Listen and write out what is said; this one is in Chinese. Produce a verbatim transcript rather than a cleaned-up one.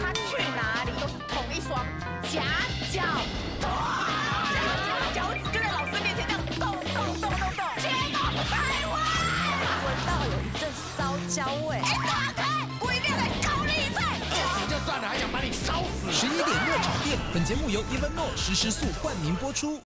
他去哪里都是同一双夹脚拖。脚趾就在老师面前这样动动动动动，结果台湾闻到有一阵烧焦味。哎，大开，我一定要来高丽菜。 饿死就算了，还想把你烧死。 十一点热炒店，本节目由 Even More 实时速冠名播出。